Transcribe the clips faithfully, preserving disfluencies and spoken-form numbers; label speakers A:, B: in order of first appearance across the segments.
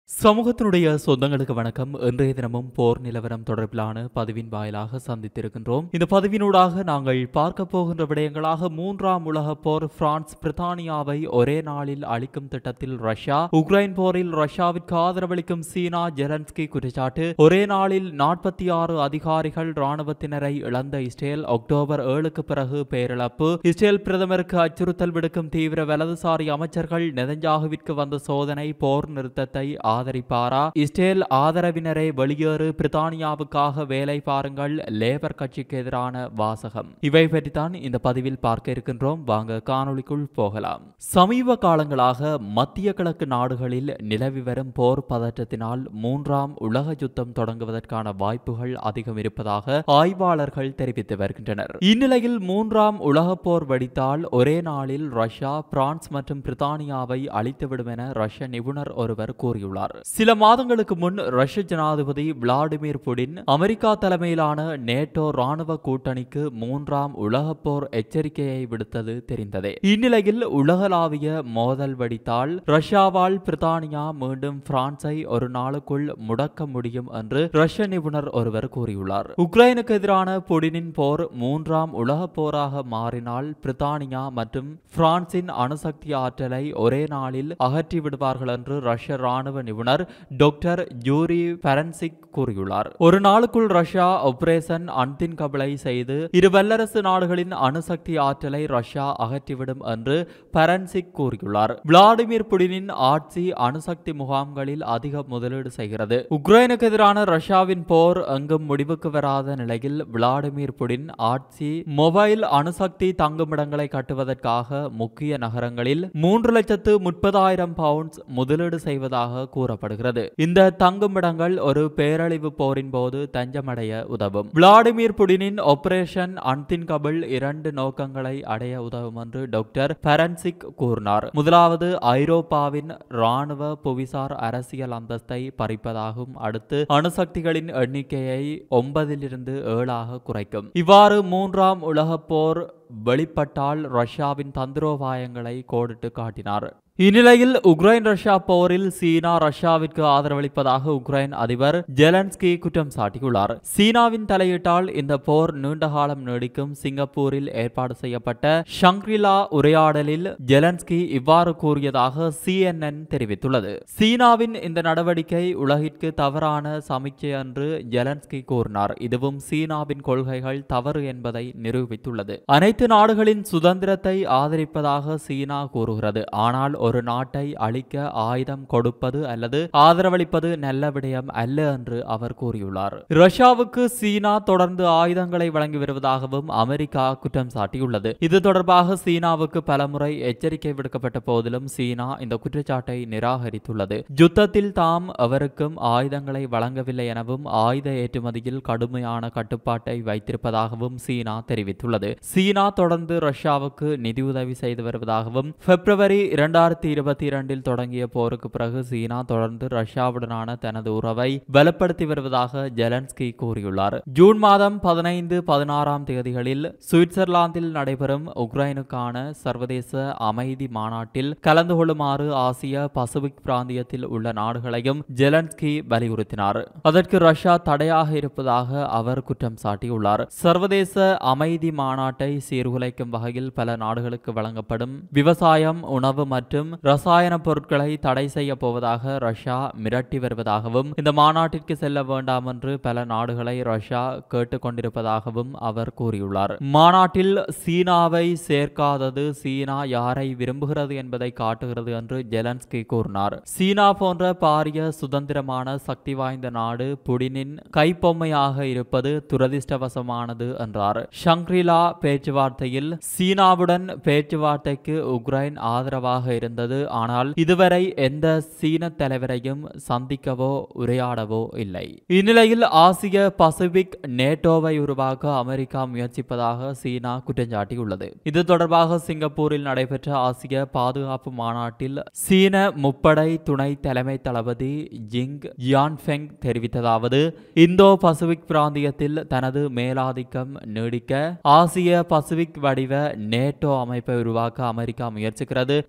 A: சமூகத்தினுடைய சொந்தங்களுக்கு வணக்கம். இன்றைய தினமும் போர் நிலவரம் தொடர்பிலான பதிவின் வாயிலாக சந்தித்திருக்கின்றோம். இந்த பதிவினூடாக நாங்கள் பார்க்க போகின்ற விடயங்களாக மூன்றாம் உலக போர், பிரான்ஸ் பிரித்தானியாவை ஒரே நாளில் அழிக்கும் திட்டத்தில் ரஷ்யா, உக்ரைன் போரில் ரஷ்யாவிற்கு ஆதரவளிக்கும் சீனா, ஜெலன்ஸ்கி குற்றச்சாட்டு, ஒரே நாளில் நாற்பத்தி ஆறு அதிகாரிகள் ராணுவத்தினரை இழந்த இஸ்ரேல், அக்டோபர் ஏழுக்கு பிறகு பேரிழப்பு, இஸ்ரேல் பிரதமருக்கு அச்சுறுத்தல் விடுக்கும் தீவிர வலதுசாரி அமைச்சர்கள், நெதன்யாகுவிற்கு வந்த சோதனை, போர் நிறுத்தத்தை ஆதரிப்பாரா, இஸ்ரேல் ஆதரவினரை வெளியேறு, பிரித்தானியாவுக்காக வேலை பாருங்கள், லேபர் கட்சிக்கு எதிரான வாசகம். இவை பற்றித்தான் இந்த பதிவில் பார்க்க இருக்கின்றோம். வாங்க காணொளிக்குள் போகலாம். சமீப காலங்களாக மத்திய கிழக்கு நாடுகளில் நிலவி வரும் போர் பதற்றத்தினால் மூன்றாம் உலக யுத்தம் தொடங்குவதற்கான வாய்ப்புகள் அதிகம் இருப்பதாக ஆய்வாளர்கள் தெரிவித்து வருகின்றனர். இந்நிலையில் மூன்றாம் உலக போர் வெடித்தால் ஒரே நாளில் ரஷ்யா, பிரான்ஸ் மற்றும் பிரித்தானியாவை அழித்துவிடும் என ரஷ்ய நிபுணர் ஒருவர் கூறியுள்ளார். சில மாதங்களுக்கு முன் ரஷ்ய ஜனாதிபதி விளாடிமிர் புடின் அமெரிக்கா தலைமையிலான நேட்டோ ராணுவ கூட்டணிக்கு மூன்றாம் உலக போர் எச்சரிக்கையை விடுத்தது தெரிந்ததே. இந்நிலையில் உலகளாவிய மோதல் வெடித்தால் ரஷ்யாவால் பிரித்தானியா மீண்டும் பிரான்சை ஒரு நாளுக்குள் முடக்க முடியும் என்று ரஷ்ய நிபுணர் ஒருவர் கூறியுள்ளார். உக்ரைனுக்கு எதிரான புடினின் போர் மூன்றாம் உலக போராக மாறினால் பிரித்தானியா மற்றும் பிரான்சின் அணுசக்தி ஆற்றலை ஒரே நாளில் அகற்றி விடுவார்கள் என்று ரஷ்ய ராணுவ நிபுணர் டாக்டர் யூரி பரன்சிக் கூறியுள்ளார். ஒரு நாளுக்குள் ரஷ்யா ஆபரேஷன் அன்தின்கபிளை செய்து இரு வல்லரசு நாடுகளின் அணுசக்தி ஆற்றலை ரஷ்யா அகற்றிவிடும் என்று பரன்சிக் கூறியுள்ளார். விளாடிமிர் புடினின் ஆட்சி அணுசக்தி முகாம்களில் அதிக முதலீடு செய்கிறது. உக்ரைனுக்கு எதிரான ரஷ்யாவின் போர் எங்கும் முடிவுக்கு வராத நிலையில் விளாடிமிர் புடின் ஆட்சி மொபைல் அணுசக்தி தங்குமிடங்களை கட்டுவதற்காக முக்கிய நகரங்களில் மூன்று லட்சத்து முப்பதாயிரம் பவுண்ட்ஸ் முதலீடு செய்வதாக கூறப்படுகிறது. இந்த தங்குமிடங்கள் ஒரு பேரழிவு போரின் போது தஞ்சமடைய உதவும். விளாடிமிர் புடினின் ஆபரேஷன் அன்தின்கபிள் இரண்டு நோக்கங்களை அடைய உதவும் என்று டாக்டர் பரன்சிக் கூறினார். முதலாவது, ஐரோப்பாவின் ராணுவ புவிசார் அரசியல் அந்தஸ்தை பறிப்பதாகும். அடுத்து, அணுசக்திகளின் எண்ணிக்கையை ஒன்பதிலிருந்து ஏழாக குறைக்கும். இவ்வாறு மூன்றாம் உலக போர் வெளிப்பட்டால் ரஷ்யாவின் தந்திரோபாயங்களை கோடிட்டு காட்டினார். இந்நிலையில் உக்ரைன் ரஷ்யா போரில் சீனா ரஷ்யாவிற்கு ஆதரவளிப்பதாக உக்ரைன் அதிபர் ஜெலன்ஸ்கி குற்றம் சாட்டியுள்ளார். சீனாவின் தலையீட்டால் இந்த போர் நீண்ட காலம் நீடிக்கும். சிங்கப்பூரில் ஏற்பாடு செய்யப்பட்ட ஷங்க்ரிலா உரையாடலில் ஜெலன்ஸ்கி இவ்வாறு கூறியதாக சிஎன்என் தெரிவித்துள்ளது. சீனாவின் இந்த நடவடிக்கை உலகிற்கு தவறான சமிக்கை என்று ஜெலன்ஸ்கி கூறினார். இதுவும் சீனாவின் கொள்கைகள் தவறு என்பதை நிரூபித்துள்ளது. அனைத்து நாடுகளின் சுதந்திரத்தை ஆதரிப்பதாக சீனா கூறுகிறது. ஆனால் ஒரு நாட்டை அழிக்க ஆயுதம் கொடுப்பது அல்லது ஆதரவளிப்பது நல்ல விடயம் அல்ல என்று அவர் கூறியுள்ளார். ரஷ்யாவுக்கு சீனா தொடர்ந்து ஆயுதங்களை வழங்கி வருவதாகவும் அமெரிக்கா குற்றம் சாட்டியுள்ளது. இது தொடர்பாக சீனாவுக்கு பலமுறை எச்சரிக்கை விடுக்கப்பட்ட போதிலும் சீனா இந்த குற்றச்சாட்டை நிராகரித்துள்ளது. யுத்தத்தில் தாம் அவருக்கும் ஆயுதங்களை வழங்கவில்லை எனவும் ஆயுத ஏற்றுமதியில் கடுமையான கட்டுப்பாட்டை வைத்திருப்பதாகவும் சீனா தெரிவித்துள்ளது. சீனா தொடர்ந்து ரஷ்யாவுக்கு நிதியுதவி செய்து வருவதாகவும் பிப்ரவரி இரண்டாயிரத்தி இருபத்தி இரண்டில் தொடங்கிய போருக்கு பிறகு சீனா தொடர்ந்து ரஷ்யாவுடனான தனது உறவை பலப்படுத்தி வருவதாக ஜெலன்ஸ்கி கூறியுள்ளார். ஜூன் மாதம் பதினைந்து பதினாறாம் தேதிகளில் சுவிட்சர்லாந்தில் நடைபெறும் உக்ரைனுக்கான சர்வதேச அமைதி மாநாட்டில் கலந்து கொள்ளுமாறு ஆசிய பசிபிக் பிராந்தியத்தில் உள்ள நாடுகளையும் ஜெலன்ஸ்கி வலியுறுத்தினார். அதற்கு ரஷ்யா தடையாக இருப்பதாக அவர் குற்றம் சாட்டியுள்ளார். சர்வதேச அமைதி மாநாட்டை சீர்குலைக்கும் வகையில் பல நாடுகளுக்கு வழங்கப்படும் விவசாயம், உணவு மற்றும் ரசாயன பொருட்களை தடை செய்ய போவதாக ரஷ்யா மிரட்டி வருவதாகவும் இந்த மாநாட்டிற்கு செல்ல வேண்டாம் என்று பல நாடுகளை ரஷ்யா கேட்டுக் கொண்டிருப்பதாகவும் அவர் கூறியுள்ளார். மாநாட்டில் சீனாவை சேர்க்காதது சீனா யாரை விரும்புகிறது என்பதை காட்டுகிறது என்று ஜெலன்ஸ்கி கூறினார். சீனா போன்ற பாரிய சுதந்திரமான சக்தி வாய்ந்த நாடு புடினின் கைப்பொம்மையாக இருப்பது துரதிர்ஷ்டவசமானது என்றார். ஷங்க்ரிலா பேச்சுவார்த்தையில் சீனாவுடன் பேச்சுவார்த்தைக்கு உக்ரைன் ஆதரவாக இருந்தது. ஆனால் இதுவரை எந்த சீன தலைவரையும் சந்திக்கவோ உரையாடவோ இல்லை. இந்நிலையில் ஆசிய பசிபிக் நேட்டோவை உருவாக்க அமெரிக்கா முயற்சிப்பதாக சீனா குற்றம் சாட்டியுள்ளது. இது தொடர்பாக சிங்கப்பூரில் நடைபெற்ற ஆசிய பாதுகாப்பு மாநாட்டில் சீன முப்படை துணை தலைமை தளபதி ஜிங் ஜியான்ஃபெங் தெரிவித்ததாவது, இந்தோ பசிபிக் பிராந்தியத்தில் தனது மேலாதிக்கம் நீடிக்க ஆசிய பசிபிக் வடிவ நேட்டோ அமைப்பை உருவாக்க அமெரிக்கா முயற்சிக்கிறது. தனது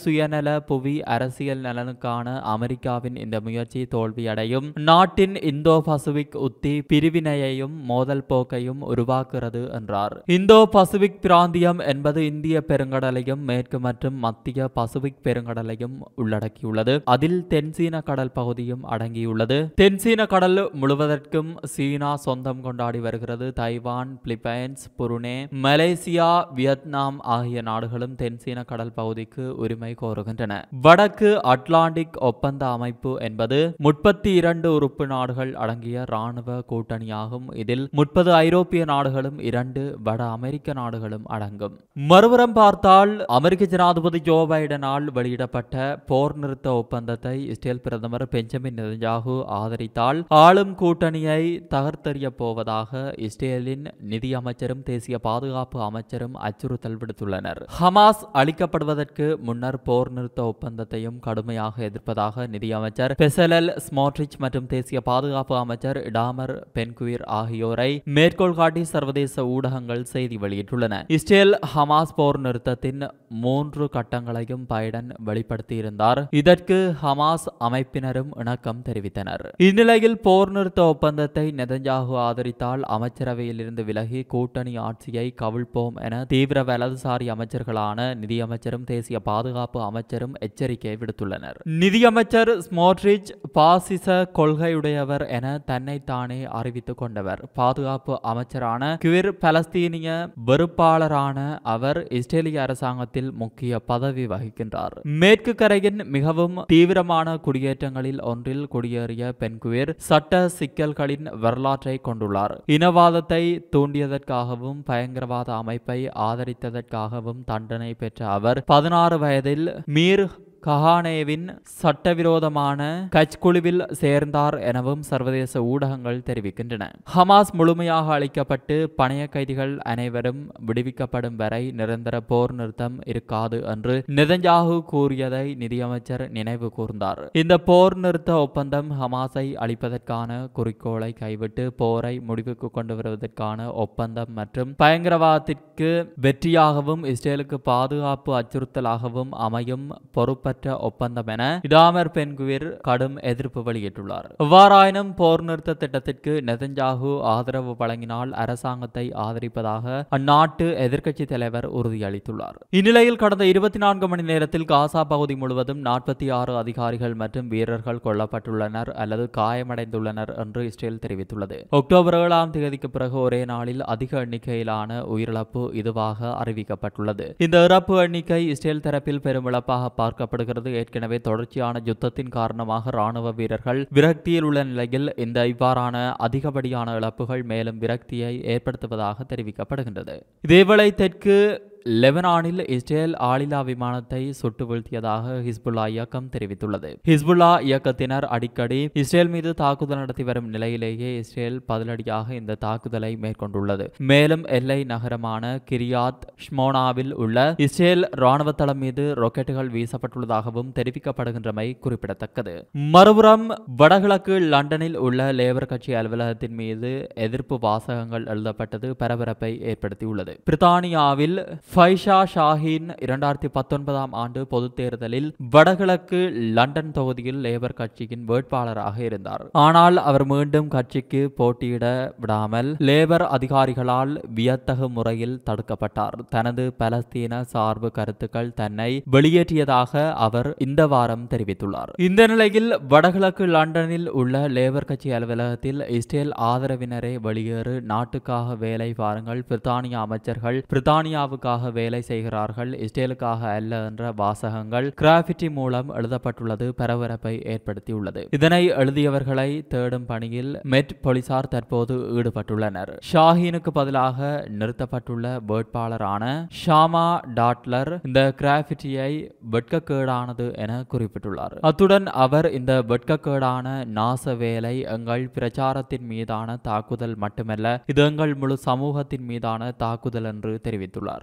A: சுயநல புவி அரசியல் நலனுக்கான அமெரிக்காவின் இந்த முயற்சி தோல்வியடையும். நாட்டின் இந்தோ பசிபிக் உத்தி பிரிவினையையும் மோதல் போக்கையும் உருவாக்குகிறது என்றார். இந்தோ பசிபிக் பிராந்தியம் என்பது இந்திய பெருங்கடலையும் மேற்கு மற்றும் மத்திய பசிபிக் பெருங்கடலையும் உள்ளடக்கியுள்ளது. அதில் தென்சீன கடல் பகுதியும் அடங்கியுள்ளது. தென்சீன கடல் முழுவதற்கும் சீனா சொந்தம் கொண்டாடி வருகிறது. Taiwan, Philippines, Brunei, Malaysia, Vietnam ஆகிய நாடுகளும் தென்சீன கடல் பகுதிக்கு உரிமை கோருகின்றன. வடக்கு அட்லாண்டிக் ஒப்பந்த அமைப்பு என்பது முப்பத்தி இரண்டு உறுப்பு நாடுகள் அடங்கிய இராணுவ கூட்டணியாகும். இதில் முப்பது ஐரோப்பிய நாடுகளும் இரண்டு வட அமெரிக்க நாடுகளும் அடங்கும். மறுபுறம் பார்த்தால் அமெரிக்க ஜனாதிபதி ஜோ பைடனால் வெளியிடப்பட்ட போர் நிறுத்த ஒப்பந்தத்தை இஸ்ரேல் பிரதமர் பெஞ்சமின் நெதன்யாகு ஆதரித்தால் ஆளும் கூட்டணியை தகர்த்தெறிய போவதாக இஸ்ரேலின் நிதி அமைச்சரும் தேசிய பாதுகாப்பு அமைச்சரும் அச்சுறுத்தல் விடுத்துள்ளனர். ஹமாஸ் அளிக்கப்படுவதற்கு முன்னர் போர் நிறுத்த ஒப்பந்தத்தையும் கடுமையாக எதிர்ப்பதாக நிதியமைச்சர் பெசலல் ஸ்மோட்ரிச் மற்றும் தேசிய பாதுகாப்பு அமைச்சர் இடாமர் பென்குவிர் ஆகியோரை மேற்கோள் காட்டி சர்வதேச ஊடகங்கள் செய்தி வெளியிட்டுள்ளன. இஸ்ரேல் ஹமாஸ் போர் நிறுத்தத்தின் மூன்று கட்டங்களையும் பைடன் வெளிப்படுத்தியிருந்தார். இதற்கு ஹமாஸ் அமைப்பினரும் இணக்கம் தெரிவித்தனர். இந்நிலையில் போர் நிறுத்த ஒப்பந்தத்தை நெதன்யாகு ஆதரித்தால் அமைச்சரவையில் இருந்து விலகி கூட்டணி ஆட்சியை கவிழ்ப்போம் என தீவிர வலதுசாரி அமைச்சர்களான நிதியமைச்சரும் தேசிய பாதுகாப்பு அமைச்சரும் எச்சரிக்கை விடுத்துள்ளனர். நிதியமைச்சர் ஸ்மோட்ரிச் பாசிச கொள்கையுடையவர் என தன்னைத்தானே அறிவித்துக் கொண்டவர். பாதுகாப்பு அமைச்சரான குவிர் பலஸ்தீனிய வெறுப்பாளரான அவர் இஸ்ரேலிய அரசாங்கத்தில் முக்கிய பதவி வகிக்கின்றார். மேற்கு கரையின் மிகவும் தீவிரமான குடியேற்றங்களில் ஒன்றில் குடியேறிய பென்குவிர் சட்ட சிக்கல்களின் வரலாற்றை கொண்டுள்ளார். இனவாதத்தை தூண்டியதற்காகவும் பயங்கரவாத அமைப்பை ஆதரித்ததற்காகவும் தண்டனை பெற்ற அவர் பதினாறு வயதில் மீர் கஹானேவின் சட்டவிரோதமான கட்ச் குழுவில் சேர்ந்தார் எனவும் சர்வதேச ஊடகங்கள் தெரிவிக்கின்றன. ஹமாஸ் முழுமையாக அளிக்கப்பட்டு பணைய கைதிகள் அனைவரும் விடுவிக்கப்படும் வரை நிரந்தர போர் நிறுத்தம் இருக்காது என்று நெதன்யாகு கூறியதை நிதியமைச்சர் நினைவு கூர்ந்தார். இந்த போர் நிறுத்த ஒப்பந்தம் ஹமாஸை அளிப்பதற்கான குறிக்கோளை கைவிட்டு போரை முடிவுக்கு கொண்டு வருவதற்கான ஒப்பந்தம் மற்றும் பயங்கரவாதத்திற்கு வெற்றியாகவும் இஸ்ரேலுக்கு பாதுகாப்பு அச்சுறுத்தலாகவும் அமையும் பொறுப்பற்ற ஒப்பந்தம் என இடாமர் பென்குவிர் கடும் எதிர்ப்பு வெளியிட்டுள்ளார். எவ்வாறாயினும் போர் நிறுத்த திட்டத்திற்கு நெதன்யாகு ஆதரவு வழங்கினால் அரசாங்கத்தை ஆதரிப்பதாக அந்நாட்டு எதிர்க்கட்சி தலைவர் உறுதியளித்துள்ளார். இந்நிலையில் கடந்த இருபத்தி நான்கு மணி நேரத்தில் காசா பகுதி முழுவதும் நாற்பத்தி ஆறு அதிகாரிகள் மற்றும் வீரர்கள் கொல்லப்பட்டுள்ளனர் அல்லது காயமடைந்துள்ளனர் என்று இஸ்ரேல் தெரிவித்துள்ளது. அக்டோபர் ஏழாம் தேதிக்கு பிறகு ஒரே நாளில் அதிக எண்ணிக்கையிலான உயிரிழப்பு இதுவாக அறிவிக்கப்பட்டுள்ளது. இந்த இறப்பு எண்ணிக்கை இஸ்ரேல் தரப்பில் பெரும் இழப்பாக பார்க்கப்படுகிறது. ஏற்கனவே தொடர்ச்சியான யுத்தத்தின் காரணமாக ராணுவ வீரர்கள் விரக்தியில் உள்ள நிலையில் இந்த இவ்வாறான அதிகப்படியான இழப்புகள் மேலும் விரக்தியை ஏற்படுத்துவதாக தெரிவிக்கப்படுகின்றது. இதேவேளை தெற்கு லெபனானில் இஸ்ரேல் ஆளில்லா விமானத்தை சுட்டு வீழ்த்தியதாக ஹிஸ்புல்லா இயக்கம் தெரிவித்துள்ளது. ஹிஸ்புல்லா இயக்கத்தினர் அடிக்கடி இஸ்ரேல் மீது தாக்குதல் நடத்தி வரும் நிலையிலேயே இஸ்ரேல் பதிலடியாக இந்த தாக்குதலை மேற்கொண்டுள்ளது. மேலும் எல்லை நகரமான கிரியாத் ஷ்மோனாவில் உள்ள இஸ்ரேல் ராணுவ தளம் மீது ராக்கெட்டுகள் வீசப்பட்டுள்ளதாகவும் தெரிவிக்கப்படுகின்றமை குறிப்பிடத்தக்கது. மறுபுறம் வடகிழக்கு லண்டனில் உள்ள லேபர் கட்சி அலுவலகத்தின் மீது எதிர்ப்பு வாசகங்கள் எழுதப்பட்டது பரபரப்பை ஏற்படுத்தியுள்ளது. பிரித்தானியாவில் ஃபைஷா ஷாஹின் இரண்டாயிரத்தி பத்தொன்பதாம் ஆண்டு பொதுத் தேர்தலில் வடகிழக்கு லண்டன் தொகுதியில் லேபர் கட்சியின் வேட்பாளராக இருந்தார். ஆனால் அவர் மீண்டும் கட்சிக்கு போட்டியிட விடாமல் லேபர் அதிகாரிகளால் வியத்தகு முறையில் தடுக்கப்பட்டார். தனது பலஸ்தீன சார்பு கருத்துக்கள் தன்னை வெளியேற்றியதாக அவர் இந்த வாரம் தெரிவித்துள்ளார். இந்த நிலையில் வடகிழக்கு லண்டனில் உள்ள லேபர் கட்சி அலுவலகத்தில் இஸ்ரேல் ஆதரவினரே வெளியேறு, நாட்டுக்காக வேலை பாருங்கள், பிரித்தானிய அமைச்சர்கள் பிரித்தானியாவுக்காக வேலை செய்கிறார்கள், இஸ்ரேலுக்காக அல்ல என்ற வாசகங்கள் கிராஃபிட்டி மூலம் எழுதப்பட்டுள்ளது பரபரப்பை ஏற்படுத்தியுள்ளது. இதனை எழுதியவர்களை தேடும் பணியில் மெட் போலீசார் தற்போது ஈடுபட்டுள்ளனர். ஷாஹீனுக்கு பதிலாக நிறுத்தப்பட்டுள்ள வேட்பாளரான ஷாமா டாட்லர் இந்த கிராஃபிட்டியை வெட்கக்கேடானது என குறிப்பிட்டுள்ளார். அத்துடன் அவர் இந்த வெட்கக்கேடான நாச வேலை எங்கள் பிரச்சாரத்தின் மீதான தாக்குதல் மட்டுமல்ல, இது எங்கள் முழு சமூகத்தின் மீதான தாக்குதல் என்று தெரிவித்துள்ளார்.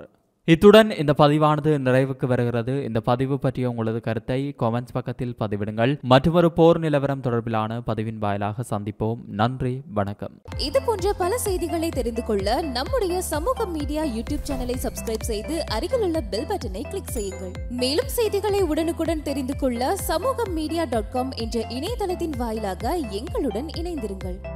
A: இத்துடன் இந்த பதிவானது நிறைவுக்கு வருகிறது. இந்த பதிவு பற்றிய உங்களது கருத்தை கமெண்ட்ஸ் பக்கத்தில் பதிவிடுங்கள். மற்றொரு போர் நிலவரம் தொடர்பிலான பதிவின் வாயிலாக சந்திப்போம். நன்றி, வணக்கம்.
B: இது போன்ற பல செய்திகளை தெரிந்து கொள்ள நம்முடைய சமூக மீடியா யூடியூப் சேனலை சப்ஸ்கிரைப் செய்து அருகிலுள்ள பெல் பட்டனை கிளிக் செய்யுங்கள். மேலும் செய்திகளை உடனுக்குடன் தெரிந்து கொள்ள சமூக மீடியா டாட் காம் என்ற இணையதளத்தின் வாயிலாக எங்களுடன் இணைந்திருங்கள்.